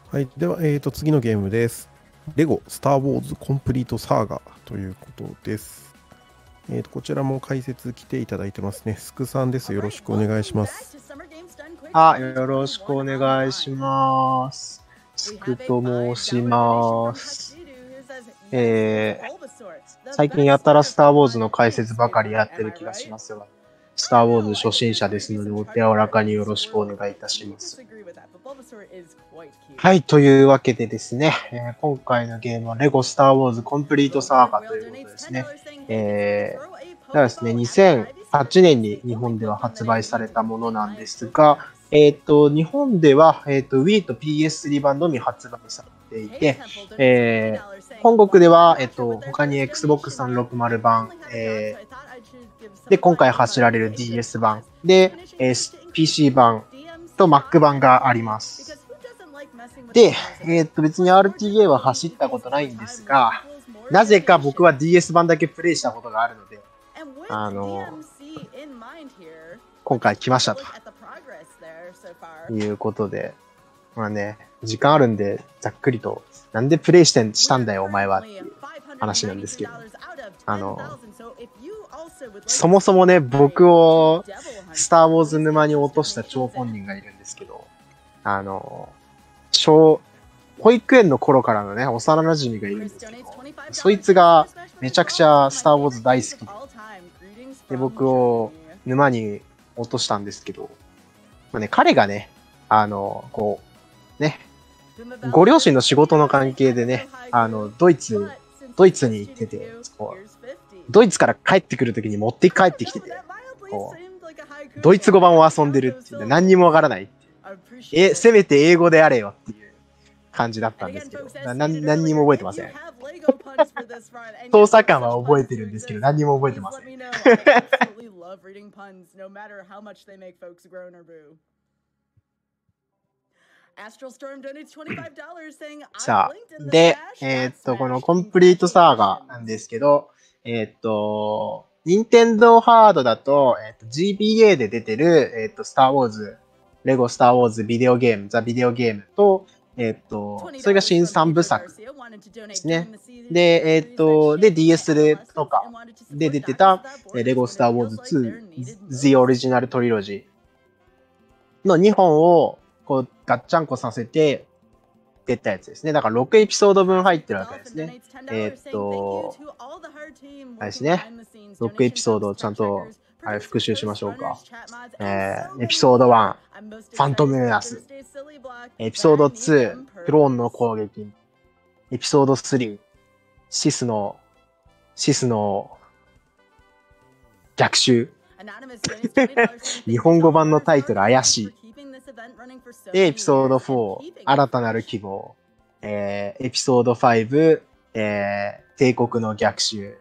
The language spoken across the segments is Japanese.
はい。では、次のゲームです。レゴスター・ウォーズ・コンプリート・サーガということです。こちらも解説来ていただいてますね。スクさんです。よろしくお願いします。 よろしくお願いします。つくと申します。最近やたらスター・ウォーズの解説ばかりやってる気がしますが、スター・ウォーズ初心者ですので、お手柔らかによろしくお願いいたします。はい、というわけでですね、今回のゲームはレゴスター・ウォーズ・コンプリート・サーガということですね。だからですね、2008年に日本では発売されたものなんですが、日本では、Wii と PS3 版のみ発売されていて、本国では、他に Xbox 360版、で、今回走られる DS 版で、PC 版と Mac 版があります。で、別に RTA は走ったことないんですが、なぜか僕は DS 版だけプレイしたことがあるので、今回来ましたということで、まあね、時間あるんで、ざっくりと、なんでプレイしたんだよ、お前はっていう話なんですけど、そもそもね、僕をスター・ウォーズ沼に落とした張本人がいるんですけど、保育園の頃からのね、幼馴染がいるんですけど、そいつがめちゃくちゃスター・ウォーズ大好きで、僕を沼に落としたんですけど、まあね、彼がね、ご両親の仕事の関係でね、ドイツに行ってて、ドイツから帰ってくるときに持って帰ってきてて、ドイツ語版を遊んでるっていう、何にもわからない。せめて英語であれよっていう感じだったんですけど、何にも覚えてません。操作感は覚えてるんですけど、何にも覚えてません。さあ、で、このコンプリートサーガなんですけど、任天堂ハードだと、GBA で出てる、スター・ウォーズ、レゴスター・ウォーズビデオゲーム、ザ・ビデオゲームと、それが新3部作ですね。で、DS とかで出てた、レゴスター・ウォーズ2、The Original Trilogy の2本を、こう、ガッチャンコさせて、出たやつですね。だから6エピソード分入ってるわけですね。あれですね。6エピソードをちゃんと、復習しましょうか。エピソード1、ファントムメナス。エピソード2、クローンの攻撃。エピソード3、シスの逆襲。日本語版のタイトル怪しい。で、エピソード4、新たなる希望。エピソード5、帝国の逆襲。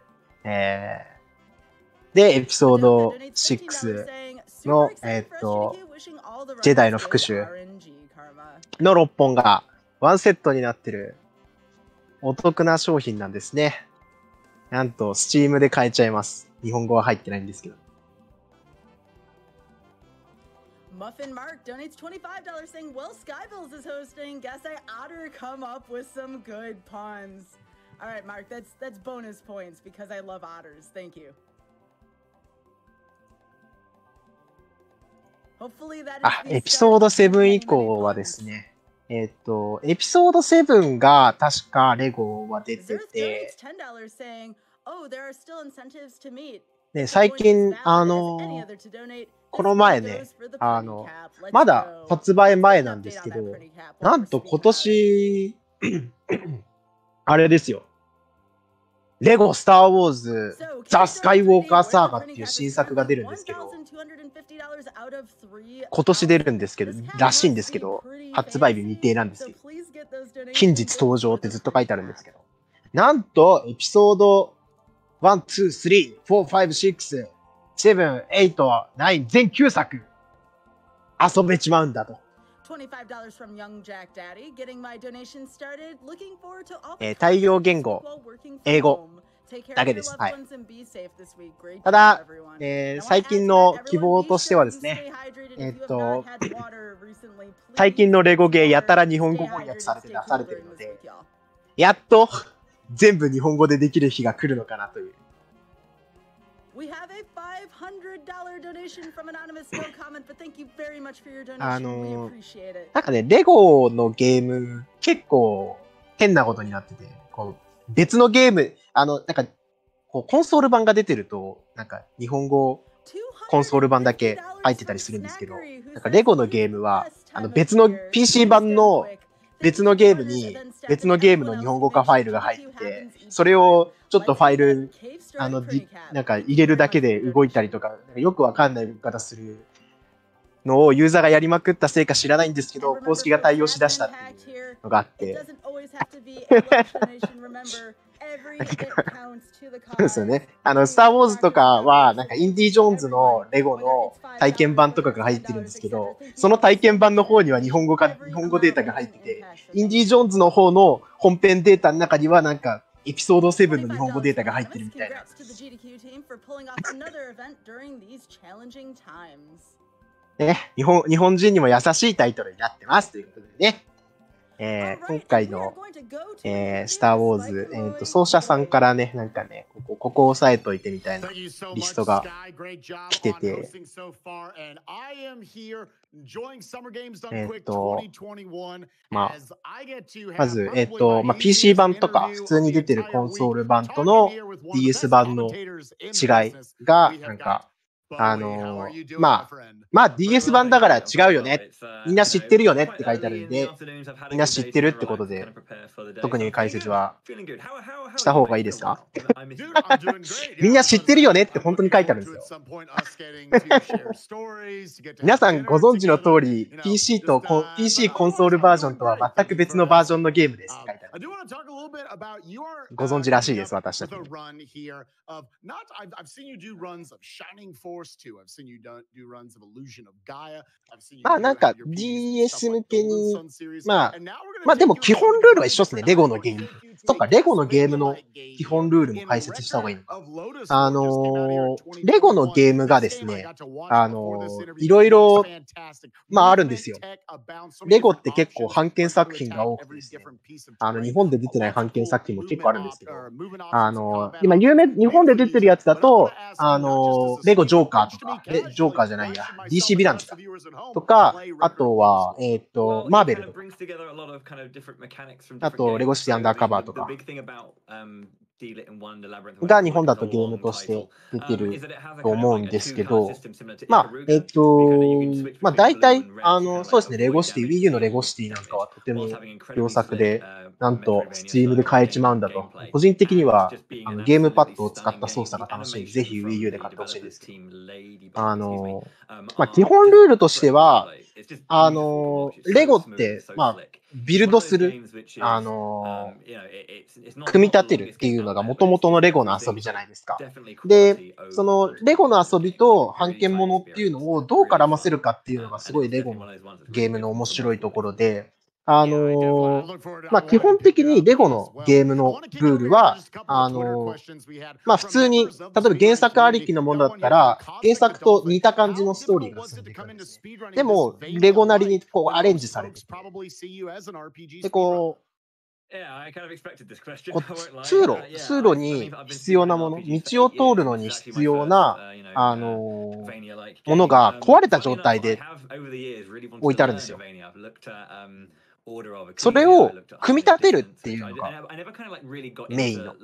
で、エピソード6の、ジェダイの復讐の6本がワンセットになってるお得な商品なんですね。なんと、Steam で買えちゃいます。日本語は入ってないんですけど。 Muffin Mark donates $25 saying, well, Skybills is hosting. Guess I oughter come up with some good puns. All right, Mark, that's bonus points because I love otters. Thank you. Hopefully that is エピソード7以降はですね、エピソード7が確かレゴは出てて、で、最近、この前ね、まだ発売前なんですけど、なんと今年、あれですよ。レゴスター・ウォーズ・ザ・スカイウォーカー・サーガっていう新作が出るんですけど、今年出るんですけど、らしいんですけど、発売日未定なんですけど、近日登場ってずっと書いてあるんですけど、なんとエピソード1、2、3、4、5、6、7、8、9、全9作遊べちまうんだと。対応言語、英語。 だけです。はい。ただ、最近の希望としてはですね、最近のレゴゲーやたら日本語翻訳されて出されてるので、やっと全部日本語でできる日が来るのかなという。なんかね、レゴのゲーム、結構変なことになってて、こう別のゲーム、なんか、こうコンソール版が出てると、なんか日本語コンソール版だけ入ってたりするんですけど、なんかレゴのゲームは、別の PC 版の別のゲームに、別のゲームの日本語化ファイルが入ってて、それをちょっとファイル、なんか入れるだけで動いたりとか、よくわかんない動き方するのをユーザーがやりまくったせいか知らないんですけど、公式が対応しだしたっていうのがあって、そうですよね。スター・ウォーズとかは、なんかインディ・ジョーンズのレゴの体験版とかが入ってるんですけど、その体験版の方には日本語データが入ってて、インディ・ジョーンズの方の本編データの中にはなんか、エピソード7の日本語データが入ってるみたいな。ね、日本人にも優しいタイトルになってますということでね。今回の、スター・ウォーズ、奏者さんからね、なんかね、ここ押さえといてみたいなリストが来てて、まず、PC 版とか普通に出てるコンソール版との DS 版の違いが、なんか、DS 版だから違うよね。みんな知ってるよねって書いてあるんで、みんな知ってるってことで、特に解説はした方がいいですか？みんな知ってるよねって本当に書いてあるんですよ。皆さんご存知の通り、PC コンソールバージョンとは全く別のバージョンのゲームですって書いてある。ご存知らしいです、私たち。なんか DS 向けに、でも基本ルールは一緒ですね、レゴのゲーム。そっか、レゴのゲームの基本ルールも解説した方がいいのか。レゴのゲームがですね、いろいろ、あるんですよ。レゴって結構版権作品が多くてですね、日本で出てない版権作品も結構あるんですけど、今日本で出てるやつだと、レゴジョーカーとか、ジョーカーじゃないや、DC ヴィランズとか、あとは、マーベルとか、あと、レゴシティアンダーカバーとか、が日本だとゲームとして出てると思うんですけど、大体、そうですね、レゴシティ、Wii U のレゴシティなんかはとても良作で、なんと、Steam で買えちまうんだと。個人的には、ゲームパッドを使った操作が楽しいんで、ぜひ Wii U で買ってほしいんですけど。基本ルールとしては、レゴって、ビルドする、組み立てるっていうのが元々のレゴの遊びじゃないですか。で、そのレゴの遊びと版権ものっていうのをどう絡ませるかっていうのがすごいレゴのゲームの面白いところで、基本的にレゴのゲームのルールは、普通に、例えば原作ありきのものだったら、原作と似た感じのストーリーが進んでいくんです。でも、レゴなりにこうアレンジされてて、で、通路に必要なもの、道を通るのに必要な、ものが壊れた状態で置いてあるんですよ。それを組み立てるっていうのがメインの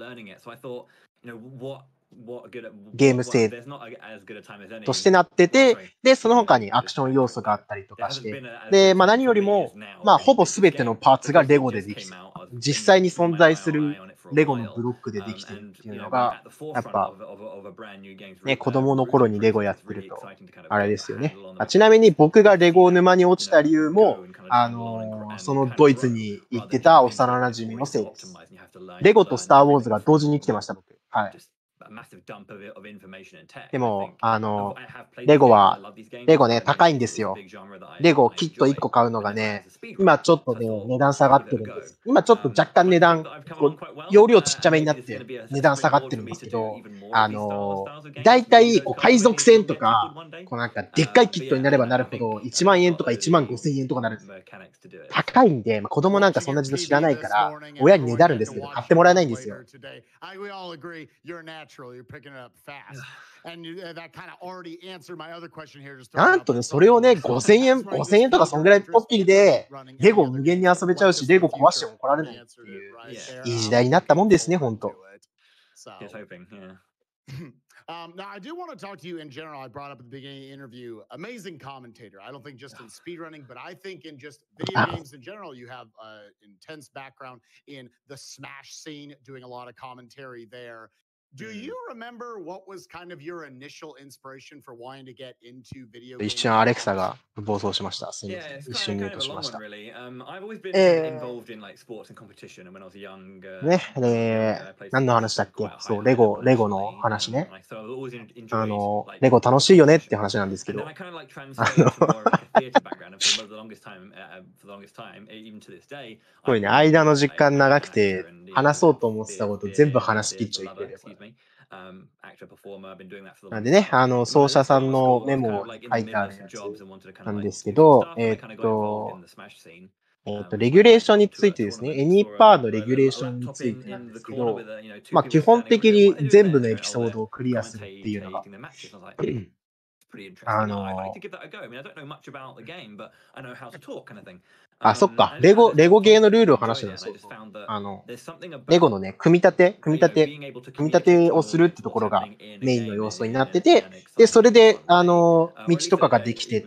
ゲーム性としてなってて、で、その他にアクション要素があったりとかして、で、何よりも、ほぼ全てのパーツがレゴでできてる。実際に存在するレゴのブロックでできてるっていうのが、やっぱ、ね、子供の頃にレゴやってると、あれですよね。ちなみに僕がレゴ沼に落ちた理由も、そのドイツに行ってた幼馴染のせいです。レゴとスター・ウォーズが同時に来てました、僕。はい。 でも、レゴは、レゴね、高いんですよ。レゴキット1個買うのがね、今ちょっとね、値段下がってるんです。今ちょっと若干値段、容量ちっちゃめになって値段下がってるんですけど、だいたい海賊船とか、なんかでっかいキットになればなるほど、1万円とか1万5千円とかなるんですよ。高いんで、子供なんかそんな事情知らないから、親にねだるんですけど、買ってもらえないんですよ。なんとね、それをね、5000円とかそんぐらいポッキリで、レゴ無限に遊べちゃうし、レゴ壊しても怒られないっていう、いい時代になったもんですね、ほんと。 Now, I do want to talk to you in general. I brought up at the beginning of the interview, amazing commentator. I don't think just in speedrunning, but I think in just video games in general, you have an intense background in the Smash scene, doing a lot of commentary there. Do you remember what was kind of your initial inspiration for wanting to get into video games? 一瞬アレクサが暴走しました。すみません。一瞬ミュートしました。ね、何の話だっけ？そう、レゴの話ね。レゴ楽しいよねって話なんですけど。これね、間の時間長くて、話そうと思ってたこと全部話し切っちゃいける。なんでね、奏者さんのメモを書いてあるやつなんですけど、レギュレーションについてですね、エニーパーのレギュレーションについてなんですけど、まあ基本的に全部のエピソードをクリアするっていうのが、そっか。レゴゲーのルールを話してるんですよ。レゴのね、組み立てをするってところがメインの要素になってて、で、それで、道とかができてって、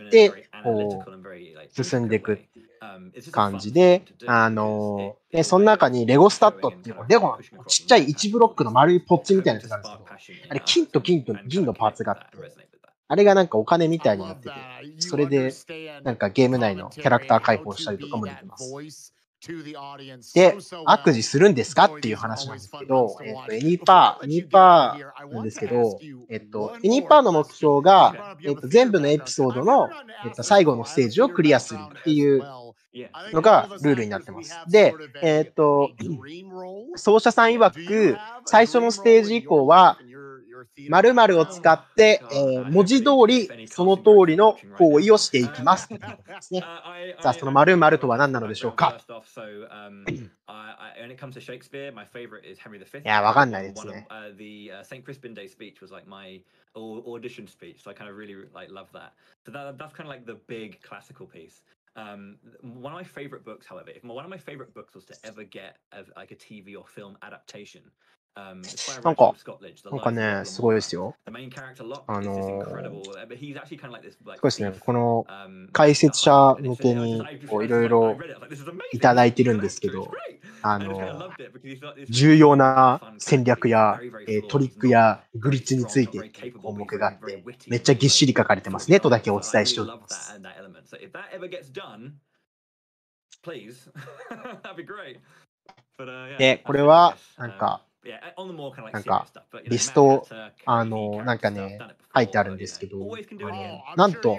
こう、進んでいく感じで、で、その中にレゴスタットっていう、レゴのちっちゃい1ブロックの丸いポッチみたいなやつがあるんですけど、あれ、金と銀のパーツがあって、あれがなんかお金みたいになってて、それでなんかゲーム内のキャラクター解放したりとかもできます。で、悪事するんですかっていう話なんですけど、エニーパーなんですけど、エニーパーの目標が、全部のエピソードの、最後のステージをクリアするっていうのがルールになってます。で、奏者さん曰く、最初のステージ以降は、〇〇を使って、文字通りその通りの行為をしていきますということですね。さあ、その〇〇とは何なのでしょうか？いや、わかんないですね。 audition speech, so I kind of really love that. So that's kind of like the big classical piece. One of my favorite books, however, if one of my favorite books was to ever get like a TV or film adaptation, なんかね、すごいですよ。すごいですね。この解説者向けにいろいろいただいてるんですけど、重要な戦略やトリックやグリッチについて項目があって、めっちゃぎっしり書かれてますねとだけお伝えしております。で、これはなんかリスト、なんかね、書いてあるんですけど、なんと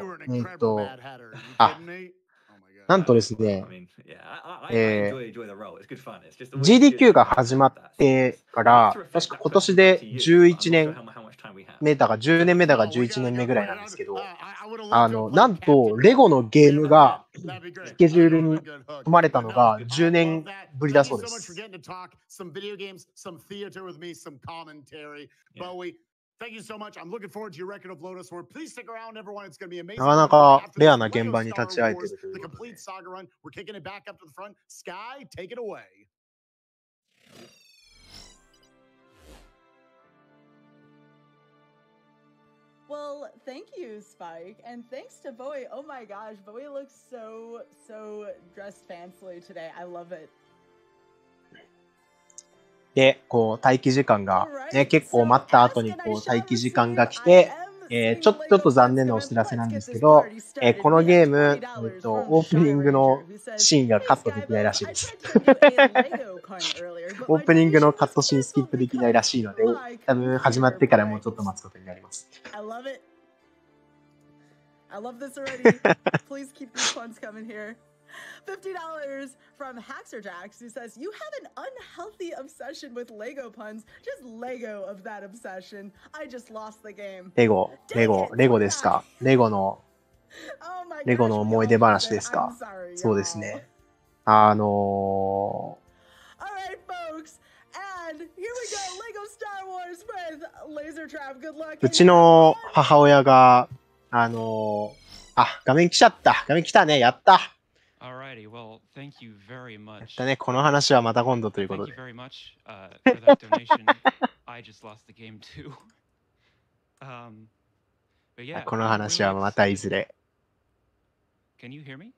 ですね、GDQ が始まってから、確か今年で11年目だか10年目だか11年目ぐらいなんですけど、なんとレゴのゲームがスケジュールに組まれたのが10年ぶりだそうです。なかなかレアな現場に立ち会えているということで。 Well, thank you, Spike, and thanks to Bowie. Oh my gosh, Bowie looks so dressed fancily today. I love it. で、こう待機時間がね、結構待った後にこう待機時間が来て、 ちょっと残念なお知らせなんですけど、このゲーム、オープニングのシーンがカットできないらしいです。オープニングのカットシーンスキップできないらしいので、多分始まってからもうちょっと待つことになります。 I love this already. Please keep these puns coming here. $50 from Haxerjax, who says, you have an unhealthy obsession with Lego puns. Just Lego of that obsession. I just lost the game. レゴですか？レゴの思い出話ですか？そうですね。 Alright, folks. And here we go. Lego Star Wars with Laser Trap. Good luck. うちの母親が、画面来ちゃった。画面来たね。やった。 Alrighty, well, thank you very much. やったね。この話はまた今度ということで。 Thank you very much for that donation. I just lost the game too. But yeah, この話はまたいずれ。 Can you hear me?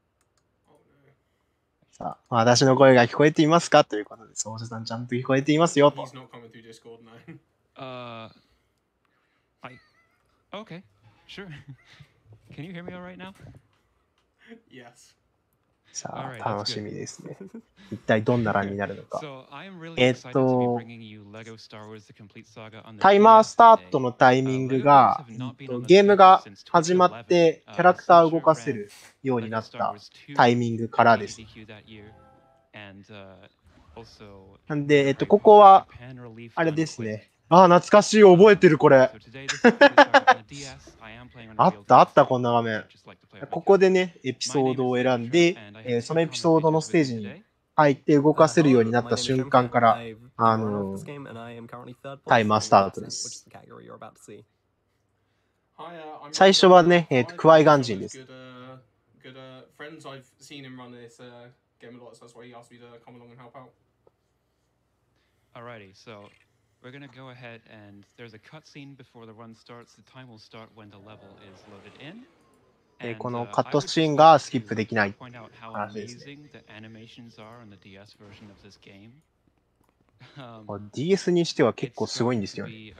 さあ、私の声が聞こえていますかということで、ソーシャさんちゃんと聞こえていますよと。 Okay, sure. Can you hear me all right now? Yes. さあ、楽しみですね。一体どんな欄になるのか。タイマースタートのタイミングが、ゲームが始まってキャラクターを動かせるようになったタイミングからです。なんで、ここは、あれですね。あ、懐かしい、覚えてる、これ。あった、こんな画面。ここでね、エピソードを選んで、そのエピソードのステージに入って動かせるようになった瞬間から、タイマースタートです。最初はね、クワイガンジンです。 We're going to go ahead and there's a cutscene before the run starts. The time will start when the level is loaded in. このカットシーンがスキップできない話ですね。DS にしては結構すごいんですよね。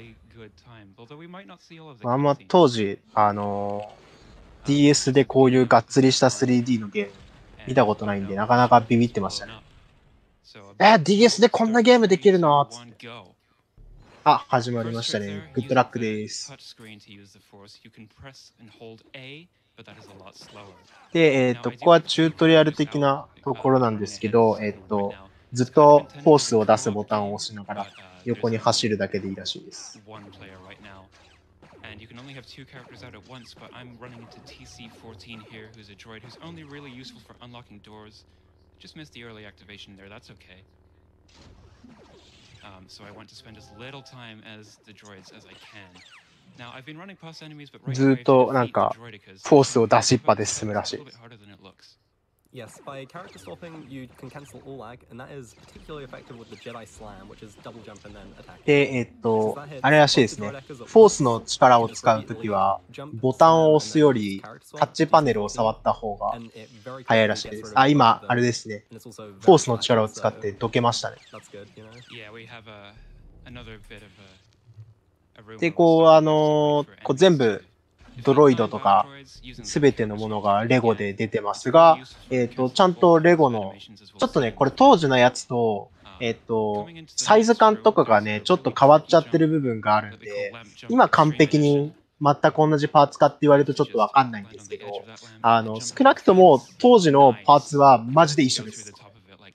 あんま当時、DS でこういうがっつりした 3D のゲーム見たことないんで、なかなかビビってましたね。DS でこんなゲームできるの？つって。あ、始まりましたね。グッドラックです。で、ここはチュートリアル的なところなんですけど、ずっとフォースを出すボタンを押しながら横に走るだけでいいらしいです。 Just missed the early activation there, that's okay. So I want to spend as little time as the droids as I can. Now, I've been running past enemies, but right away, ずっとなんかフォースを出しっぱで進むらしい。 Yes, by character swapping, you can cancel all lag, and that is particularly effective with the Jedi Slam, which is double jump and then attack. で、あれらしいですね。フォースの力を使うときは、ボタンを押すより、タッチパネルを触った方が早いらしいです。あ、今、あれですね。フォースの力を使ってどけましたね。で、こう全部、ドロイドとかすべてのものがレゴで出てますが、ちゃんとレゴの、ちょっとね、これ当時のやつと、サイズ感とかがね、ちょっと変わっちゃってる部分があるんで、今完璧に全く同じパーツかって言われるとちょっとわかんないんですけど、少なくとも当時のパーツはマジで一緒です。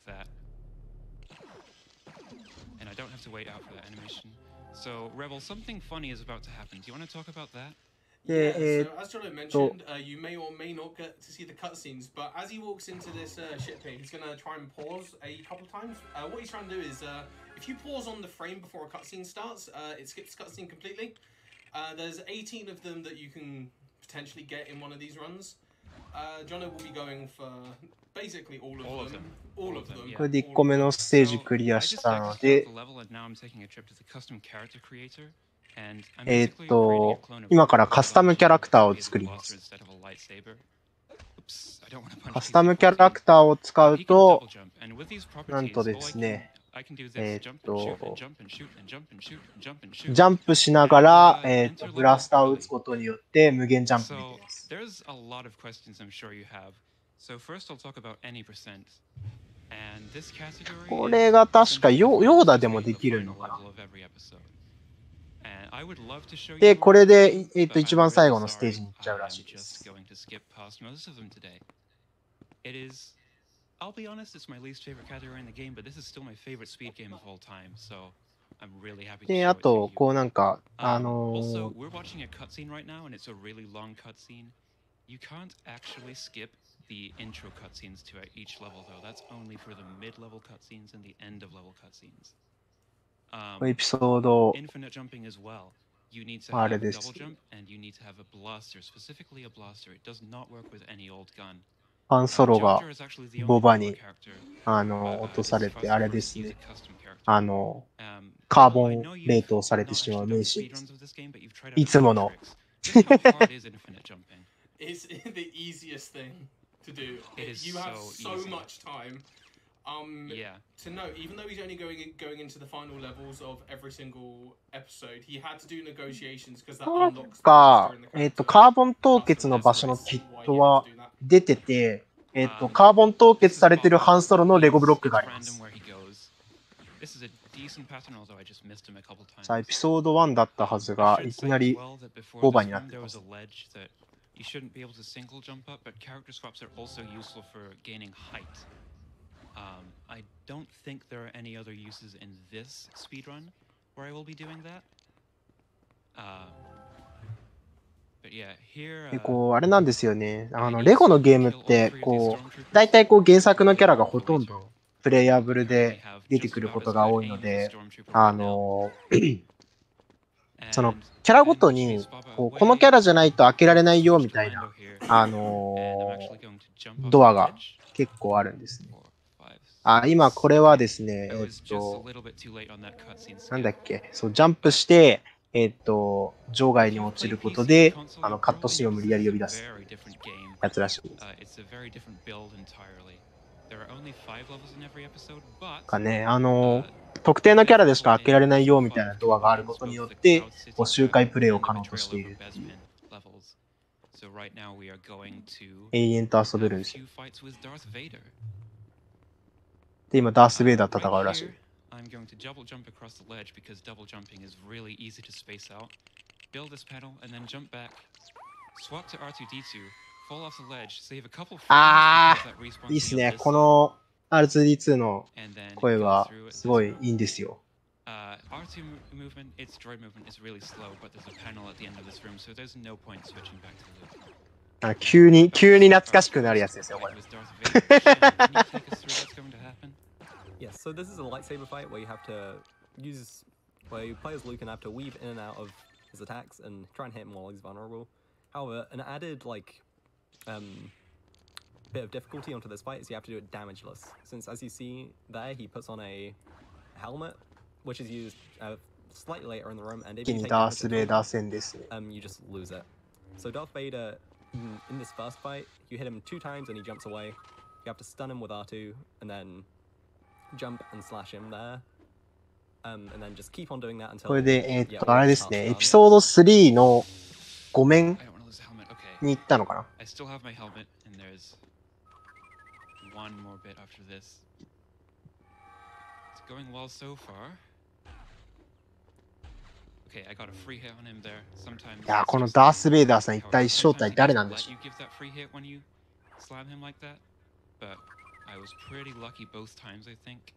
So as Jono mentioned, you may or may not get to see the cutscenes, but as he walks into this ship here, he's going to try and pause a couple of times. What he's trying to do is, if you pause on the frame before a cutscene starts, it skips the cutscene completely. There's 18 of them that you can potentially get in one of these runs. Jono will be going for basically all of them. All of them. これで1個目のステージクリアしたので、今からカスタムキャラクターを作ります。カスタムキャラクターを使うと、なんとですね、 ジャンプしながら、ブラスターを打つことによって無限ジャンプできます。これが確かヨーダでもできるのかな。で、これで、一番最後のステージに行っちゃうらしいです。 I'll be honest, it's my least favorite category in the game, but this is still my favorite speed game of all time, so I'm really happy to show it to you. で、あと、こうなんか、 Also, we're watching a cutscene right now, and it's a really long cutscene. You can't actually skip the intro cutscenes to each level, though. That's only for the mid-level cutscenes and the end-of-level cutscenes. エピソード、 Infinite jumping as well. You need to have a double jump, and you need to have a blaster, specifically a blaster. It does not work with any old gun. ハンソロがボバに落とされて、あれですね。カーボン冷凍されてしまう名シーンです。いつもの。 It's the easiest thing to do. You have so much time. To note, even though he's only going into the final levels of every single episode, he had to do negotiations because that unlocks. カーボン凍結の場所のキットは出てて、カーボン凍結されてるハンソロのレゴブロックがあります。さあ、エピソード1だったはずが、いきなりボバになってます。 You shouldn't be able to single jump up, but character swaps are also useful for gaining height. I don't think there are any other uses in this speedrun where I will be doing that. But yeah, here, こう、あれなんですよね。レゴのゲームって、こう、大体こう原作のキャラがほとんどプレイヤブルで出てくることが多いので、そのキャラごとにこのキャラじゃないと開けられないよみたいなドアが結構あるんですね。今これはですね、なんだっけ、そうジャンプして場外に落ちることでカットシーンを無理やり呼び出すやつらしいです。かね、特定のキャラでしか開けられないよみたいなドアがあることによって周回プレイを可能としているっていう。永遠と遊べるんですよ。で、今ダース・ベイダー戦うらしい。 I'm going to double jump across the ledge because double jumping is really easy to space out. Build this pedal and then jump back. Swap to R2D2, fall off the ledge, save a couple frames because that respawns. いいっすね。この R2D2 の声はすごいいいんですよ。 R2 movement, its droid movement is really slow, but there's a panel at the end of this room, so there's no point switching back to the loop. 急に懐かしくなるやつですよ、これ。 Yes, so this is a lightsaber fight where you have to use, where you play as Luke and have to weave in and out of his attacks and try and hit him while he's vulnerable. However, an added bit of difficulty onto this fight is you have to do it damageless. Since as you see there, he puts on a helmet, which is used slightly later in the room, and if you take damage, you just lose it. So Darth Vader, in this first fight, you hit him 2 times and he jumps away. You have to stun him with R2 and then jump and slash him there, and then just keep on doing that until. これであれですね、エピソード3の5面に行ったのかな。 I still have my helmet, and there's one more bit after this. It's going well so far. Okay, I got a free hit on him there. Sometimes. いや、このダース・ベイダーさん一体正体誰なんでしょう。 You give that free hit when you slam him like that, but I was pretty lucky both times, I think.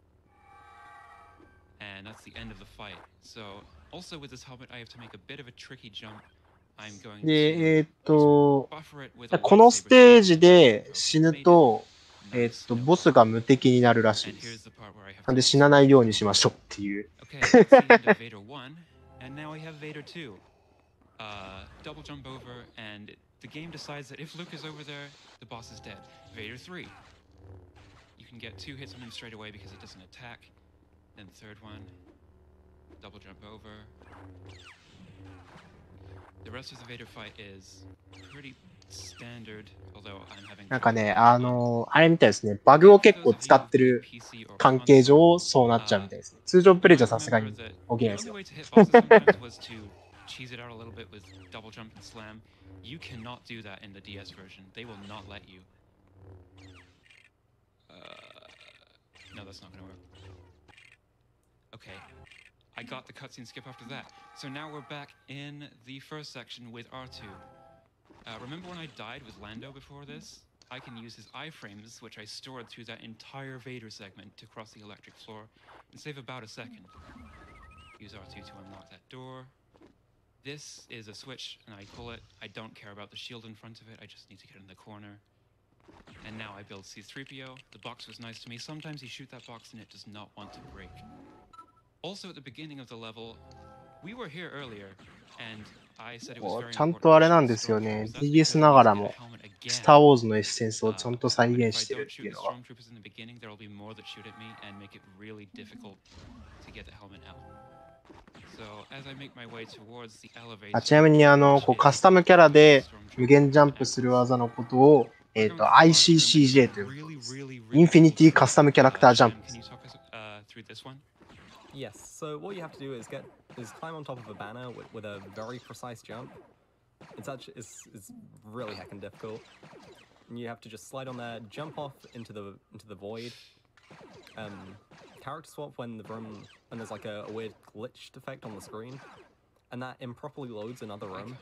And that's the end of the fight. So, also with this helmet, I have to make a bit of a tricky jump. I'm going to buffer it with a このステージで死ぬと、ボスが無敵になるらしいです。なんで死なないようにしましょうっていう。 Okay, that's the end of Vader 1, and now we have Vader 2. Double jump over, and the game decides that if Luke is over there, the boss is dead. Vader 3. You can get 2 hits on him straight away because it doesn't attack. Then third one, double jump over. The rest of the Vader fight is pretty standard, although I'm having なんかね、あれみたいですね。バグを結構使ってる関係上、そうなっちゃうみたいですね。通常プレイじゃさすがに起きないですよ。 cheese it out a little bit with double jump and slam. You cannot do that in the DS version. They will not let you. No, that's not gonna work. Okay, I got the cutscene skip after that. So now we're back in the first section with R2. Remember when I died with Lando before this? I can use his iframes, which I stored through that entire Vader segment to cross the electric floor, and save about a second. Use R2 to unlock that door. This is a switch, and I pull it. I don't care about the shield in front of it, I just need to get in the corner. And now I build C-3PO. The box was nice to me. Sometimes you shoot that box and it does not want to break. Also at the beginning of the level, we were here earlier, and I said it was very important. ちゃんとあれなんですよね。DS ながらも、スター・ウォーズのエッセンスをちゃんと再現してるっていうのは。ちなみにこうカスタムキャラで無限ジャンプする技のことを、ICCJ ということです。インフィニティカスタムキャラクタージャンプ。 Yes, so what you have to do is climb on top of a banner with a very precise jump. It's really heckin' difficult. And you have to just slide on there, jump off into the void. Character swap when there's like a weird glitched effect on the screen, and that improperly loads another room.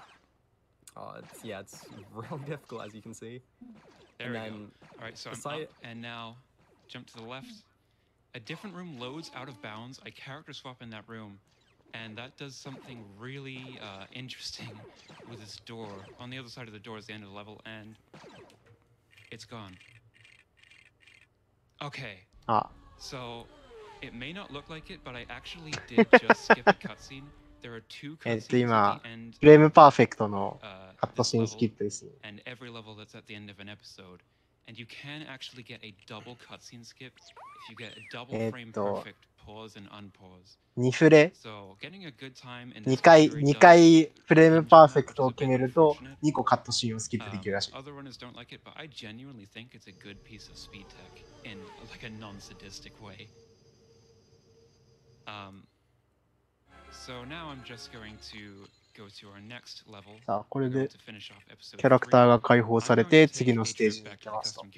It's really difficult, as you can see. There we go. All right, so I'm up, and now jump to the left. A different room loads out of bounds. I character swap in that room, and that does something really interesting with this door. On the other side of the door is the end of the level, and it's gone. Okay. So it may not look like it, but I actually did just skip a cutscene. There are two cutscenes at the end. フレームパーフェクトのカットシーンスキップですね。 And every level that's at the end of an episode. And you can actually get a double cutscene skip if you get a double frame perfect pause and unpause. 2フレ So getting a good time in 2回フレームパーフェクトを決めると2個カットシーンをスキップできるらしい。 Other runners don't like it, but I genuinely think it's a good piece of speed tech in like a non-sadistic way. So now I'm just going to go to our next level. さあ、これでキャラクターが解放されて次のステージに行きますと。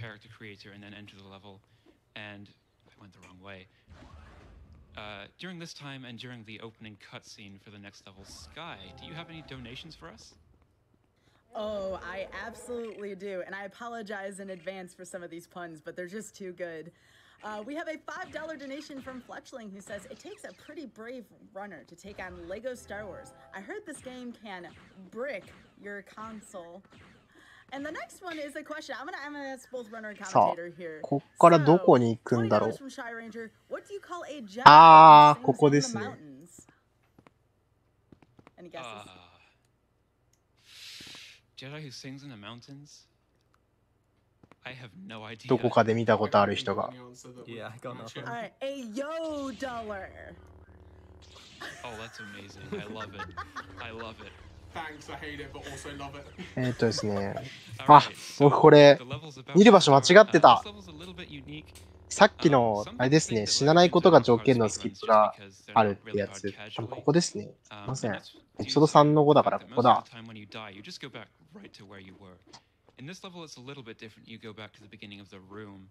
During this time and during the opening cutscene for the next level, Sky, do you have any donations for us? Oh, I absolutely do. And I apologize in advance for some of these puns, but they're just too good. We have a $5 donation from Fletchling who says, it takes a pretty brave runner to take on Lego Star Wars. I heard this game can brick your console. And the next one is a question. I'm gonna ask both runner and commentator here. こっからどこに行くんだろう。 $20 from Shy Ranger. What do you call a Jedi ここですね。 Any guesses? Jedi who sings in the mountains? I have no idea. どこかで見たことある人が。 Yeah, I got nothing. Alright, a Yodeler. Oh, that's amazing. I love it. I love it. Thanks, I hate it, but also love it. ですね。僕これ、見る場所間違ってた。さっきの、あれですね、死なないことが条件のスキップがあるってやつ。ここですね。すいません。エピソード3の5だからここだ。 In this level, it's a little bit different. You go back to the beginning of the room.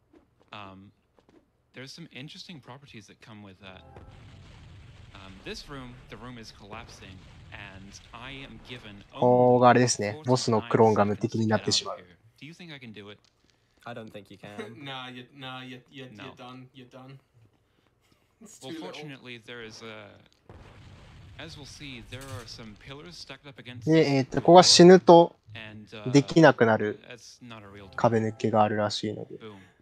There's some interesting properties that come with that. This room, the room is collapsing, and I am given. ここがあれですね。ボスのクローンが無敵になってしまう。 Do you think I can do it? I don't think you can. Nah, you're done. You're done. Well, fortunately, there is a. As we'll see, there are some pillars stacked up against. で、ここが死ぬとできなくなる壁抜けがあるらしいので。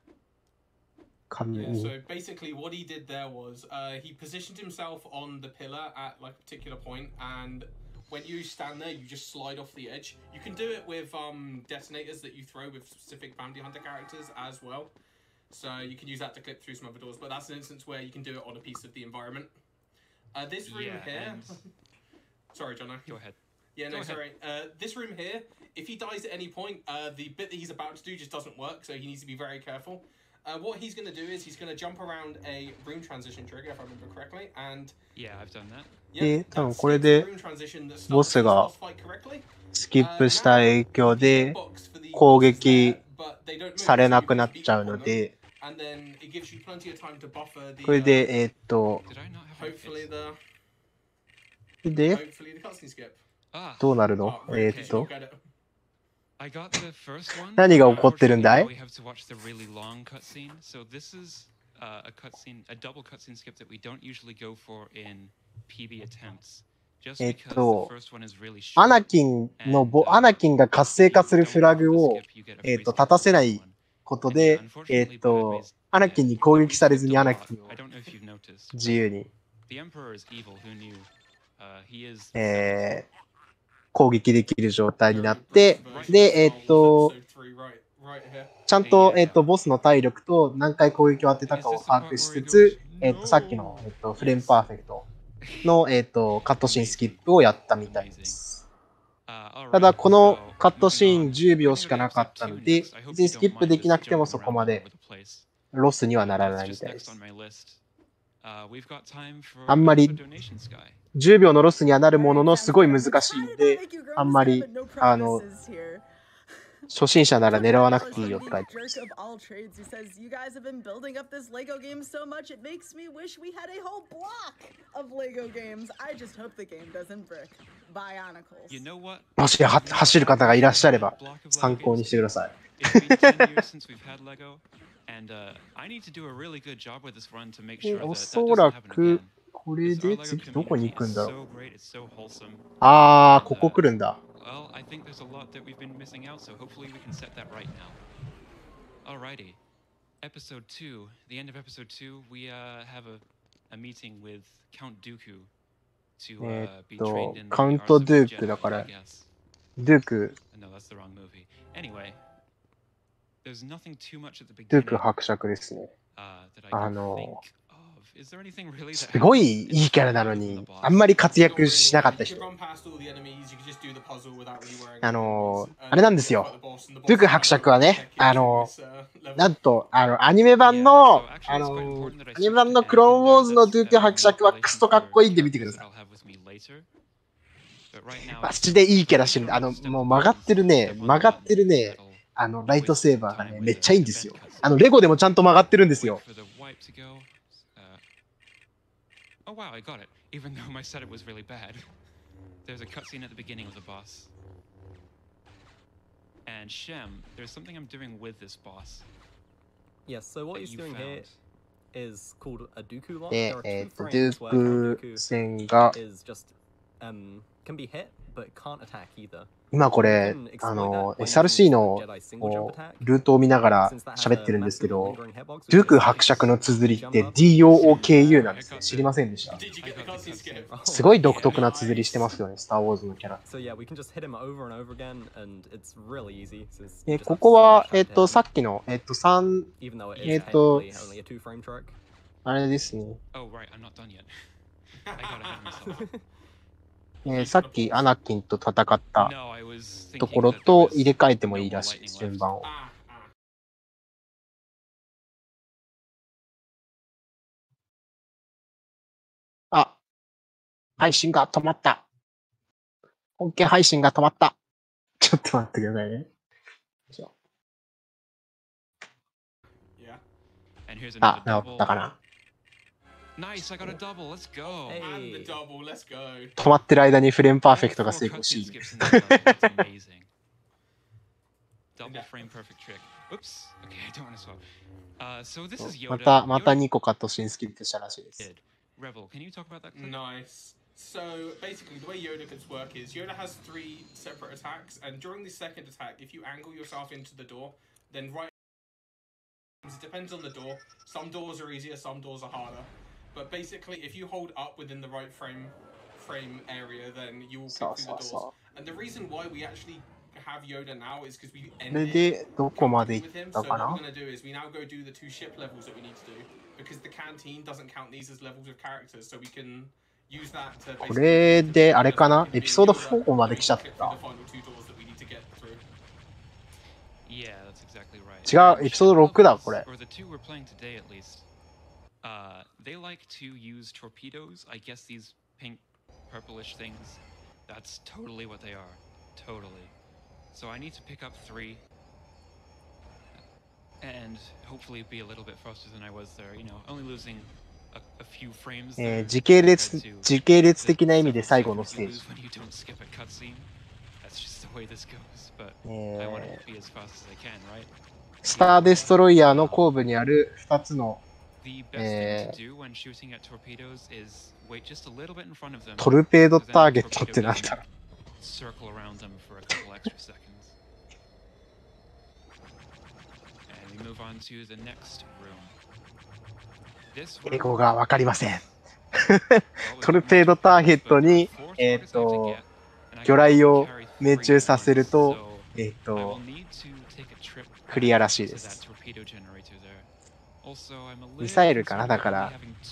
Yeah, so basically what he did there was he positioned himself on the pillar at like a particular point, and when you stand there you just slide off the edge. You can do it with detonators that you throw with specific bounty hunter characters as well, so you can use that to clip through some other doors, but that's an instance where you can do it on a piece of the environment. This room here sorry, Jono. Go ahead. Yeah, no, sorry. This room here, if he dies at any point, the bit that he's about to do just doesn't work, so he needs to be very careful. What he's going to do is he's going to jump around a room transition trigger, if I remember correctly, and... Yeah, I've done that. で、多分これでボスがスキップした影響で攻撃されなくなっちゃうので、これで、で、どうなるの？何が起こってるんだい？ a cutscene, a double cutscene skip that we don't usually go for in PB attempts. Just because the first one is really short. アナキンが活性化するフラグを立たせないことで、アナキンに攻撃されずにアナキンを自由に攻撃できる状態になって、で、ちゃんと、ボスの体力と何回攻撃を当てたかを把握しつつ、さっきの、フレームパーフェクトの、カットシーンスキップをやったみたいです。ただ、このカットシーン10秒しかなかったので、別にスキップできなくてもそこまでロスにはならないみたいです。あんまり10秒のロスにはなるもののすごい難しいんで、あんまり、初心者なら狙わなくていいよって書いてます。もし走る方がいらっしゃれば参考にしてください。おそらくこれで次どこに行くんだろう。あー、ここ来るんだ。 Well, I think there's a lot that we've been missing out, so hopefully we can set that right now. Alrighty. Episode 2. The end of episode 2, we have a meeting with Count Dooku to be trained in the Count arts of Dooku Jedi, だから I guess. Dooku No, that's the wrong movie. Anyway, there's nothing too much at the beginning. ドゥーク伯爵ですね。 that I can think of. Is there anything really that すごいいいキャラなのに、あんまり活躍しなかった人。あれなんですよ。ドゥーク伯爵はね、なんと、アニメ版のクローンウォーズのドゥーク伯爵はクソかっこいいんで見てください。マジでいいキャラしてるんで、もう曲がってるね、ライトセーバーがね、めっちゃいいんですよ。レゴでもちゃんと曲がってるんですよ。 Oh wow, I got it. Even though my setup was really bad. There's a cutscene at the beginning of the boss. And Shem, there's something I'm doing with this boss. Yes, so what he's doing here is called a Dooku lock. で、 There are ド two ゥ frames where ー Count ク戦 Dooku が、 is just can be hit but can't attack either. 今これ、SRC のルートを見ながら喋ってるんですけど、ドゥーク伯爵の綴りって DOOKU なんですね。知りませんでした。すごい独特な綴りしてますよね、スター・ウォーズのキャラ。ここは、さっきの、あれですね。さっきアナキンと戦ったところと入れ替えてもいいらしいです、順番を。あ、配信が止まった。本家配信が止まった。ちょっと待ってくださいね。あ、治ったかな。 Nice, I got a double. Let's go. And the double, let's go. 止まってる間にフレームパーフェクトが成功し。 Double frame perfect trick. Oops. Okay, I don't want to swap. So this is Yoda. また 2 個カットシーンスキップしたらしいです。 Rebel, can you talk about that? Nice. So basically, the way Yoda can work is Yoda has 3 separate attacks, and during the second attack, if you angle yourself into the door, then right. It depends on the door. Some doors are easier, some doors are harder. But basically, if you hold up within the right frame area, then you will click through the doors. And the reason why we actually have Yoda now is because we ended with him. So what we're going to do is we now go do the 2 ship levels that we need to do, because the canteen doesn't count these as levels of characters. So we can use that to これで、あれかなエピソード4まで来ちゃった。 Yeah, that's exactly right. 違う、エピソード6だ、これ。 Or the two we're playing today, at least. They like to use torpedoes. I guess these pink, purplish things. That's totally what they are. Totally. So I need to pick up 3. And hopefully be a little bit faster than I was there. You know, only losing a few frames. 時系列的な意味で最後のステージ。 When you don't skip a cutscene. That's just the way this goes. But I want to be as fast as I can, right? スターデストロイヤーの後部にある2つの、トルペードターゲットってなんだろう。英語がわかりません。トルペードターゲットに、魚雷を命中させると、クリアらしいです。ミサイルかな、だから。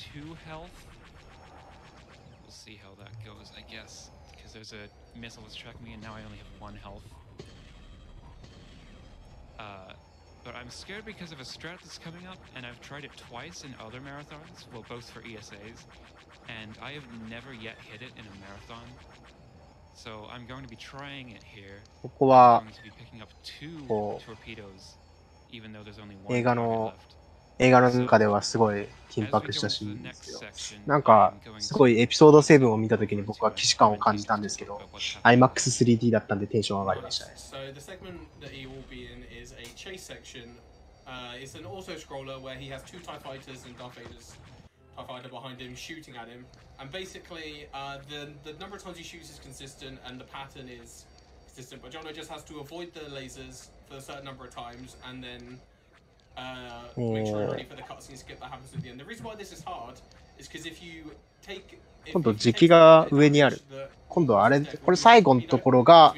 But I'm scared because of a strat that's coming up, and I've tried it twice in other marathons, well, both for ESAs, and I have never yet hit it in a marathon. So I'm going to be trying it here. ここは I'm going to be picking up 2 torpedoes, even though there's only 1 映 target 画 left. の中ではすごい緊迫したシーンですよ。なんか、すごいエピソード7を見たときに僕は既視感を感じたんですけど、IMAX3D だったんでテンション上がりましたね。 So the segment that he will be in is a chase section. It's an auto-scroller where he has 2 TIE fighters and Darth Vader's TIE fighter behind him shooting at him. And basically, the number of times he shoots is consistent and the pattern is consistent. But Jono just has to avoid the lasers for a certain number of times and then make sure you're ready for the cutscene skip that happens at the end. The reason why this is hard is because if you take... 今度時期が上にある。今度はあれ、これ最後のところが、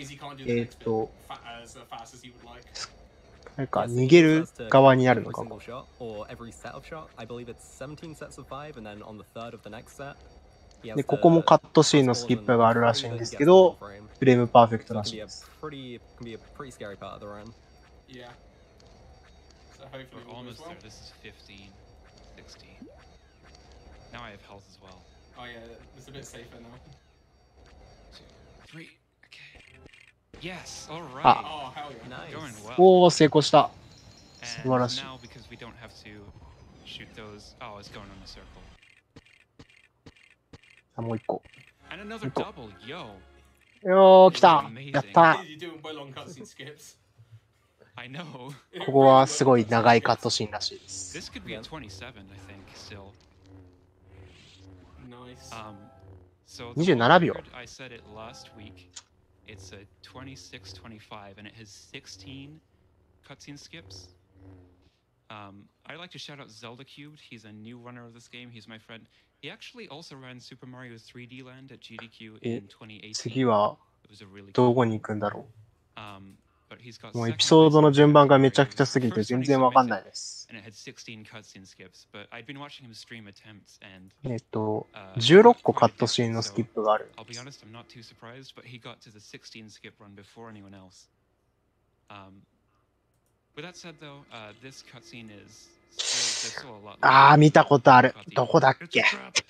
なんか逃げる側にあるのかも。で、ここもカットシーンのスキップがあるらしいんですけど、フレームパーフェクトらしいです。 We're almost there. This is 15, 16. Now I have health as well. Oh yeah, it's a bit safer now. 2, 3. Okay. Yes. All right. Oh hell yeah. Nice. Going well. おお、成功した。素晴らしい。 Now because we don't have to shoot those. Oh, it's going on a circle. あ、もう一個。 And another double. Yo. よー、来た。やった。ここはすごい長いカットシーンらしいです。27秒。 It's a 26-25 and it has 16 cutscene skips. I'd like to shout out Zelda Cubed. He's a new runner of this game. He's my friend. He actually also ran Super Mario 3D Land at GDQ in 2018. 次はどこに行くんだろう。もうエピソードの順番がめちゃくちゃすぎて全然わかんないです。16個カットシーンのスキップがある。ああ、見たことある。どこだっけ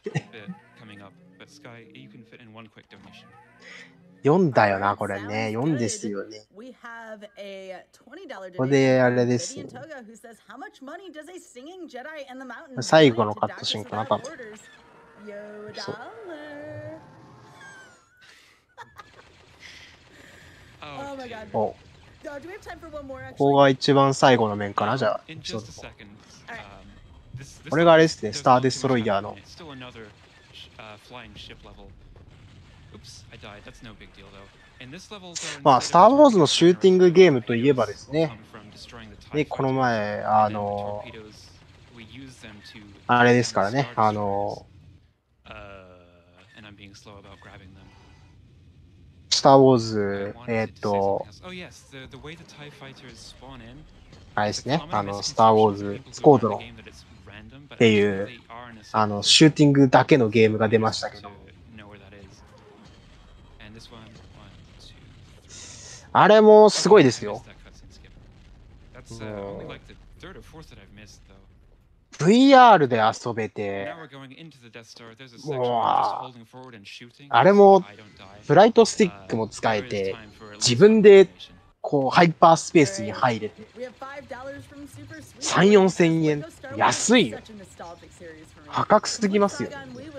4だよな、これね。4ですよね。これであれですね。最後のカットシーンかな、多分。そう。お。ここが一番最後の面かな、じゃあ。これがあれですね、スターデストロイヤーの。まあ、スター・ウォーズのシューティングゲームといえばですね、で、この前、あれですからね、スター・ウォーズ、あれですね、スター・ウォーズ、スコードロンっていう、シューティングだけのゲームが出ましたけど、 あれもすごいですよ。VR で遊べて、もう、あれもフライトスティックも使えて、自分でこうハイパースペースに入れて、3、4千円、安いよ。破格すぎますよ。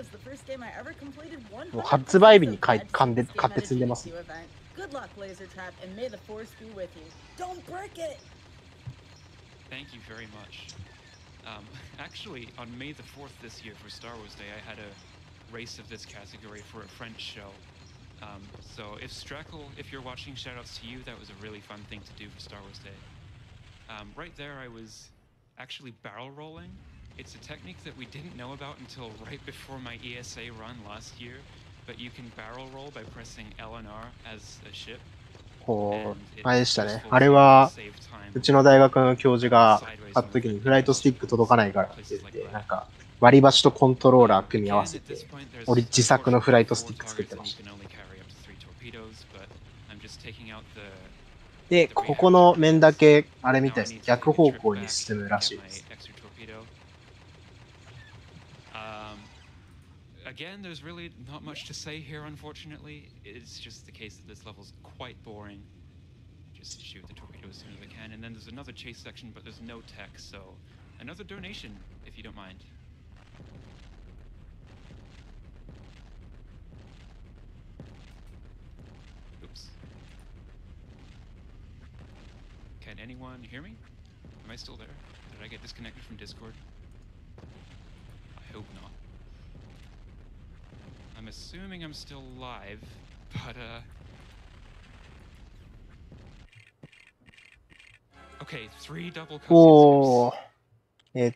もう発売日に買って積んでますよ。 Good luck, Laser Trap, and may the force be with you. Don't break it! Thank you very much. Actually, on May the 4th this year for Star Wars Day, I had a race of this category for a French show. So if Strackle, if you're watching, shoutouts to you. That was a really fun thing to do for Star Wars Day. Right there, I was actually barrel rolling. It's a technique that we didn't know about until right before my ESA run last year. But you can barrel roll by pressing L and R as a ship. こう、あれでしたね。あれは、うちの大学の教授が買った時にフライトスティック届かないからって言って、なんか割り箸とコントローラー組み合わせて、俺自作のフライトスティック作ってました。で、ここの面だけ、あれみたいですね。逆方向に進むらしいです。 Again, there's really not much to say here, unfortunately. It's just the case that this level's quite boring. Just shoot the torpedo as soon as I can, and then there's another chase section, but there's no tech, so another donation, if you don't mind. Oops. Can anyone hear me? Am I still there? Did I get disconnected from Discord? I hope not. I'm assuming I'm still live, but okay, 3 double cutscenes. おー、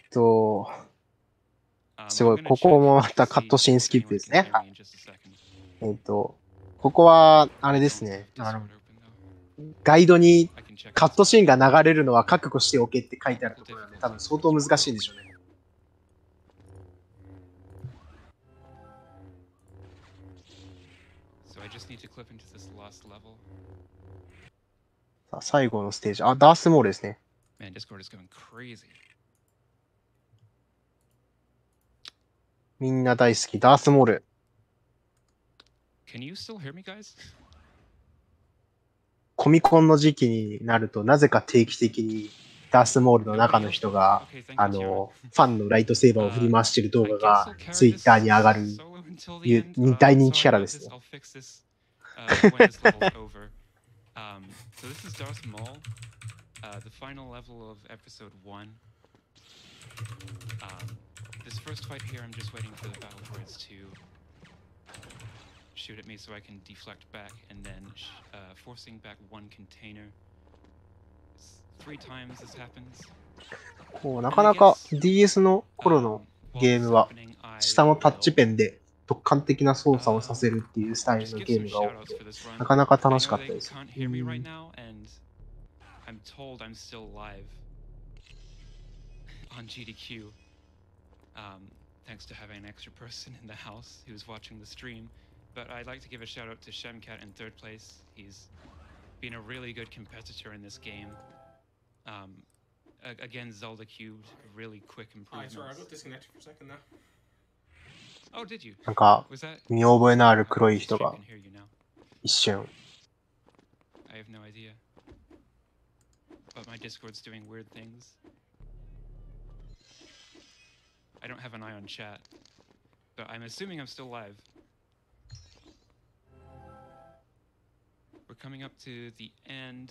すごい、ここもまたカットシーンスキップですね。ここは、あれですね。ガイドにカットシーンが流れるのは覚悟しておけって書いてあるところなので、多分相当難しいんでしょうね。さあ、最後のステージ。あ、ダースモールですね。みんな大好き、ダースモール。コミコンの時期になると、なぜか定期的にダースモールの中の人が、ファンのライトセーバーを振り回している動画がツイッターに上がる大人気キャラですね。 So this is Darth Maul, the final level of episode 1. This first fight here, I'm just waiting for the battle droids to shoot at me so I can deflect back, and then forcing back one container. 3 times this happens. なかなか DS の頃のゲームは下のタッチペンで突貫的な操作をさせるっていうスタイルのゲームが多くて、なかなか楽しかったです。 I'm told I'm still live on GDQ, thanks to having an extra person in the house who's watching the stream. But I'd like to give a shout out to Shemcat in 3rd place. He's been a really good competitor in this game. Again, Zelda cubed, really quick improvements. Sorry, I got disconnected for a second there. Oh, did you? なんか見覚えのある黒い人が一瞬。 I have no idea. But my Discord's doing weird things. I don't have an eye on chat, but I'm assuming I'm still live. We're coming up to the end.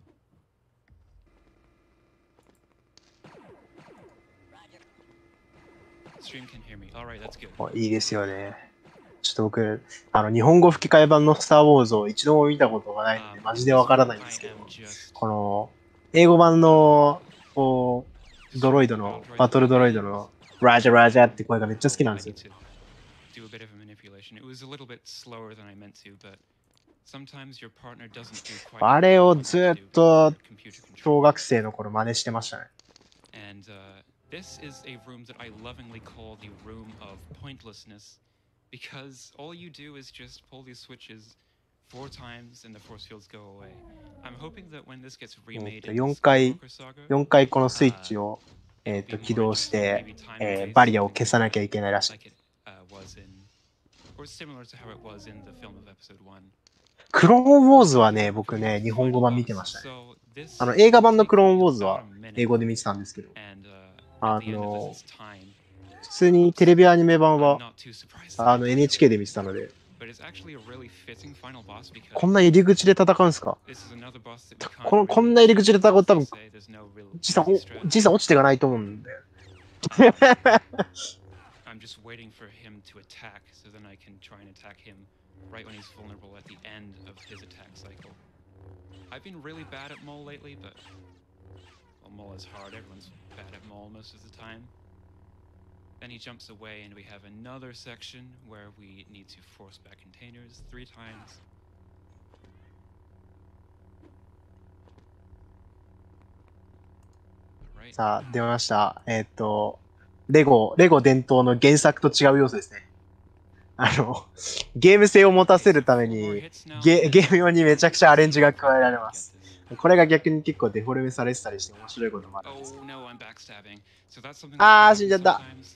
Stream can hear me. All right, that's good. いいですよね。ちょっと僕、日本語吹き替え版のスター・ウォーズを一度も見たことがないので、マジでわからないんですけど、この、英語版の、こう、ドロイドの、バトルドロイドの、ラジャラジャって声がめっちゃ好きなんですよ。あれをずっと、小学生の頃真似してましたね。 This is a room that I lovingly call the room of pointlessness, because all you do is just pull these switches 4 times and the force fields go away. I'm hoping that when this gets 4回このスイッチを起動して、バリアを消さなきゃいけないらしい。クローンウォーズはね、僕ね、日本語版見てましたね。映画版のクローンウォーズは英語で見てたんですけど、普通にテレビアニメ版はNHK で見てたので、こんな入り口で戦うんすか？こんな入り口で戦う多分、じいさん落ちていかないと思うんだよ。 I'm just waiting for him to attack so then I can try and attack him right when he's vulnerable at the end of his attack cycle. I've been really bad at Mole lately, but well, Mole is hard. Everyone's bad at Mole most of the time. Then he jumps away and we have another section where we need to force back containers 3 times. Right. さあ、出ました。レゴ伝統の原作と違う要素ですね。ゲーム性を持たせるために、ゲーム用にめちゃくちゃアレンジが加えられます。これが逆に結構デフォルメされてたりして面白いこともあるんです。あー、死んじゃった。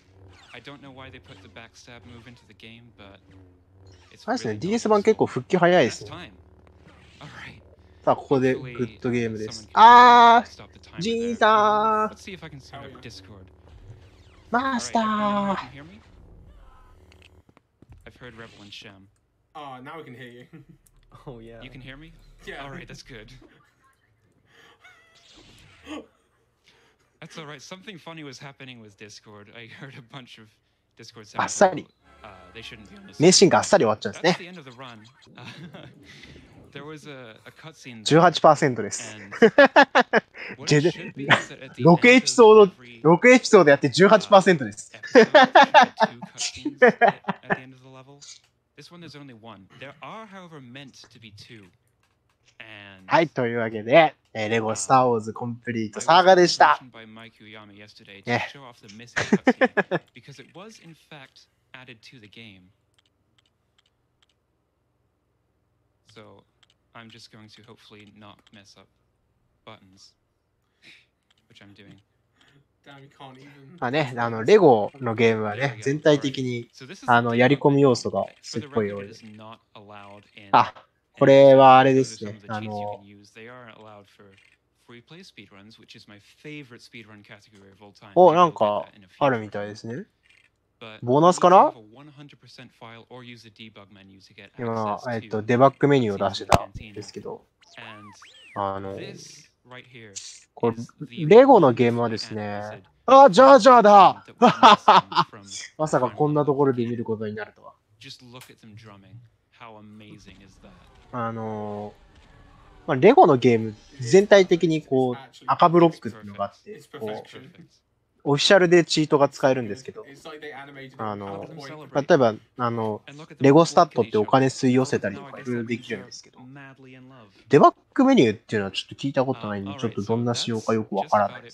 あれですね、DS 版結構復帰早いですね。さあ、ここでグッドゲームです。あー、ジーンさん。マスター。 I've heard Rebel and Shem. Oh, now we can hear you. Oh yeah. You can hear me? Yeah. Alright, that's good. That's alright. Something funny was happening with Discord. I heard a bunch of Discord sounds. あっさり。 They shouldn't be on this. 名シーンがあっさり終わっちゃうんですね。 That's the end of the run. There was a cutscene. 18% です。6エピソードやって 18% です。はい、というわけで、レゴスターウォーズコンプリートサーガでした。ね。 I'm just going to hopefully not mess up buttons, which I'm doing. まあね、レゴのゲームはね、全体的にやり込み要素がすっごい多い。あ、これはあれですね。お、なんかあるみたいですね。ボーナスかな？今、デバッグメニューを出してたんですけど、これ、レゴのゲームはですね、あ、ジャージャーだまさかこんなところで見ることになるとは。まあ、レゴのゲーム、全体的にこう、赤ブロックっていうのがあって、こう、オフィシャルでチートが使えるんですけど、例えば、レゴスタットってお金吸い寄せたりとかいろいろできるんですけど、デバッグメニューっていうのはちょっと聞いたことないんで、ちょっとどんな仕様かよくわからないです。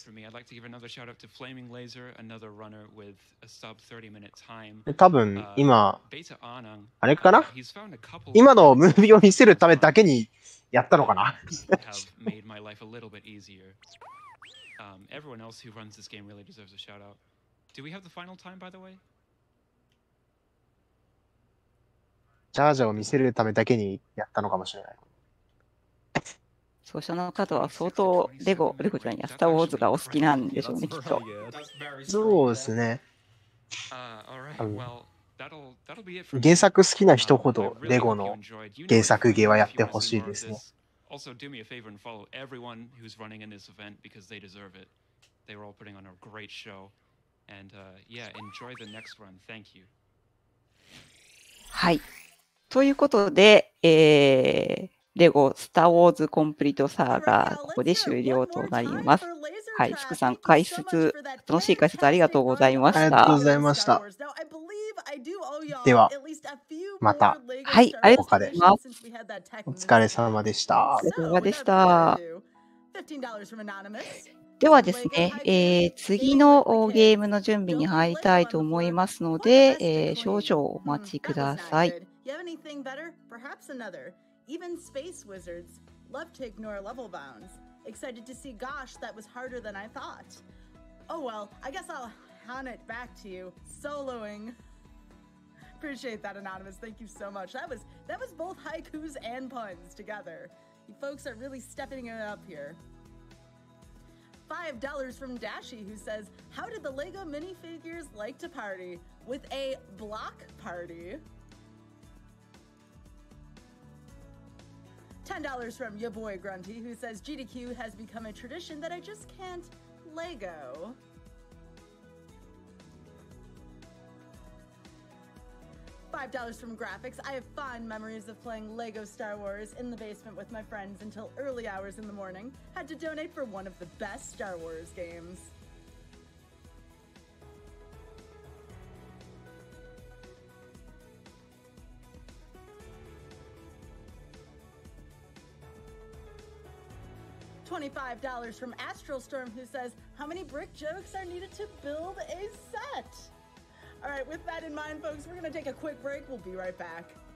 多分、今、あれかな？今のムービーを見せるためだけにやったのかな Everyone else who runs this game really deserves a shout out. Do we have the final time, by the way? ジャージャーを見せるためだけにやったのかもしれない。 奏者の方は相当レゴじゃないや、スター・ウォーズがお好きなんでしょうね、きっと。 そうですね。原作好きな人ほどレゴの原作ゲーはやってほしいですね。 Also, do me a favor and follow everyone who's running in this event because they deserve it. They were all putting on a great show. And yeah, enjoy the next run. Thank you. はい。ということで、レゴスター・ウォーズ・コンプリート・サーガー、ここで終了となります。はい、福さん、楽しい解説ありがとうございました。 ありがとうございました。では、また、 はい、ありがとうございます。 お疲れ様でした。 お疲れ様でした。ではですね、次のゲームの準備に入りたいと思いますので、少々お待ちください。 Even Space Wizards love to ignore level bounds. Excited to see Gosh, that was harder than I thought. Oh well, I guess I'll hand it back to you. Soloing. Appreciate that, Anonymous. Thank you so much. That was both haikus and puns together. You folks are really stepping it up here. $5 from Dashi, who says, how did the Lego minifigures like to party? With a block party. $10 from your boy Grunty, who says, GDQ has become a tradition that I just can't Lego. $5 from Graphics. I have fond memories of playing Lego Star Wars in the basement with my friends until early hours in the morning. Had to donate for one of the best Star Wars games. $25 from Astral Storm, who says, how many brick jokes are needed to build a set? All right, with that in mind, folks, we're going to take a quick break. We'll be right back.